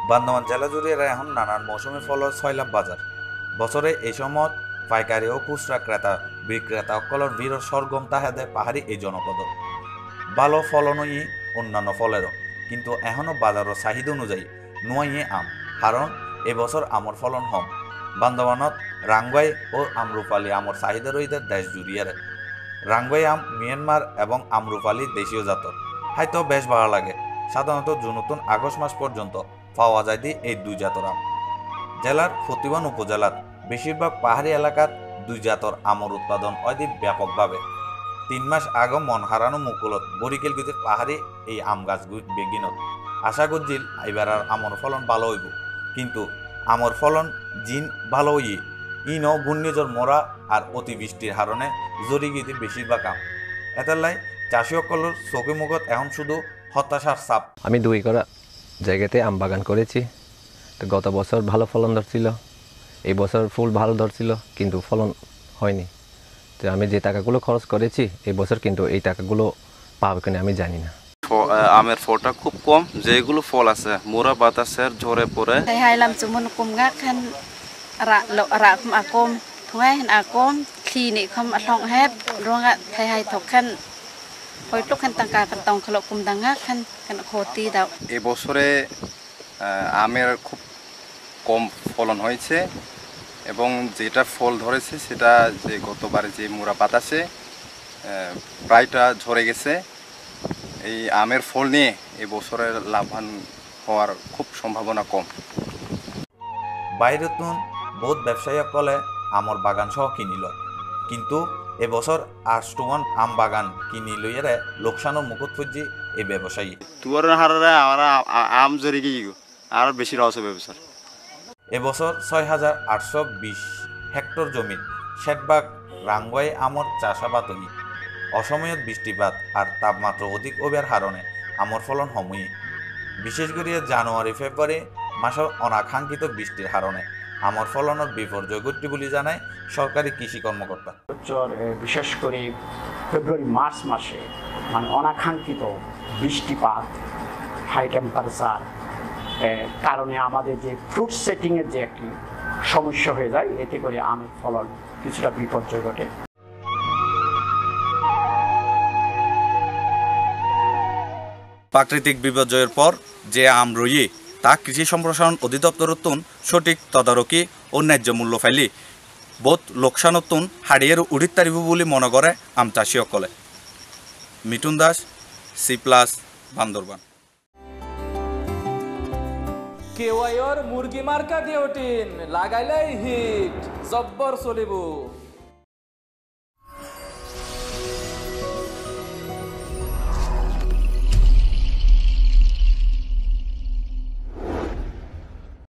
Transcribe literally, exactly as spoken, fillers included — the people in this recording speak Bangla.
বান্দরবান জেলা জুড়ে এখন নানান মৌসুমি ফল ছয়লাভ বাজার। বছরে এই সময় পাইকারি ও খুচরা ক্রেতা বিক্রেতা অকলর ভিড় সরগম তাহাদে পাহাড়ি এই জনপদ। ভালো ফলনই অন্যান্য ফলেরও, কিন্তু এখনও বাজারের চাহিদা অনুযায়ী নুয়াইয়ে আম, কারণ এবছর আমর ফলন কম। বান্দরবানত রাঙ্গাই ও আমরুপালি আমর চাহিদা রইতে দেশ জুড়িয়ারে। রাঙ্গাই আম মিয়ানমার এবং আমরুপালি দেশীয় জাতর, হয়তো বেশ ভালো লাগে। সাধারণত জুন নতুন আগস্ট মাস পর্যন্ত পাওয়া যায় দি এই দুই জাতর আম। জেলার প্রতিবান উপজেলার বেশিরভাগ পাহাড়ি এলাকার দুই জাতর আমর উৎপাদন অধিক ব্যাপকভাবে। তিন মাস আগে মন হারানো মুকুলত বরিকেল গীতের পাহাড়ি এই আম গাছ বেগিনত আশা করছিল এবার আর আমর ফলন ভালো হইব, কিন্তু আমর ফলন জিন ভালো হইয়ে ইনও ঘূর্ণিঝড় মোরা আর অতিবৃষ্টির হারণে জরি গীতে বেশিরভাগ আম। এতালাই চাষি সকলের চোখে মুখত এখন শুধু হতাশার চাপ। আমি দুই করা জায়গাতে আম বাগান করেছি। তো গত বছর ভালো ফলন ধরছিল, এই বছর ফুল ভালো ধরছিল, কিন্তু ফলন হয়নি। তো আমি যে টাকাগুলো খরচ করেছি এই বছর কিন্তু এই টাকাগুলো পাবো কিনা আমি জানি না। আমের ফলটা খুব কম, যেগুলো ফল আছে মোরা বাতাসের ঝরে পড়ে। Thầy hai làm chúng mình cùng ngắt khăn rạ lộ rạ không à com, thôi hèn à com khi nị không à long hép, rồi ngắt thầy hai thọc khăn, hồi lúc khăn tăng cả khăn tòng khlộ cùng tăng ngắt khăn khăn khô ti đạo. এই বছরে আমের খুব কম ফলন হয়েছে, এবং যেটা ফল ধরেছে সেটা যে গতবারে যে মোরা বাতাসে প্রায়টা ঝরে গেছে। এই আমের ফল নিয়ে এই বছরের লাভবান হওয়ার খুব সম্ভাবনা কম। বাইরে তুন বহুত ব্যবসায়ী কলে আমর বাগান সহ কিনিল, কিন্তু এবছর আষ্টমান আম বাগান কিনি লইয়ারে লোকসানের মুকুট ফুজি এই ব্যবসায়ী। তুয়ার হারে আমরা আম জরি গিয়ে আর বেশি লস হবে এবছর। এবছর ছয় হাজার আটশো বিশ হেক্টর জমির ষাটভাগ রাঙ্গাই আমর চাষাবাদ হই। অসময়ত বৃষ্টিপাত আর তাপমাত্রা অধিক হবার কারণে আমর ফলন হমই। বিশেষ করে জানুয়ারি ফেব্রুয়ারি মাসের অনাকাঙ্ক্ষিত বৃষ্টির কারণে আমর ফলনের বিপর্যয় ঘটতে বলে জানায় সরকারি কৃষি কর্মকর্তা। বিশেষ করে ফেব্রুয়ারি মার্চ মাসে মানে অনাকাঙ্ক্ষিত বৃষ্টিপাত, হাই টেম্পারেচার কারণে আমাদের যে ফ্রুট সেটিংয়ের যে একটি সমস্যা হয়ে যায়, এতে করে আমের ফলন কিছুটা বিপর্যয় ঘটে। প্রাকৃতিক বিপর্যয়ের পর যে আম রয়ে তা কৃষি সম্প্রসারণ অধিদপ্তরতুন সঠিক তদারকি ও ন্যায্য মূল্য ফাইলি বোধ লোকসানতুন হারিয়ে উড়িত তারিব বলে মনে করে আম চাষী সকলে। Mithun Das, C plus, Bandarban. কেওয়াইর মুরগি মার্কা দিওটিন লাগাইলাই হিট জব্বর চলিব।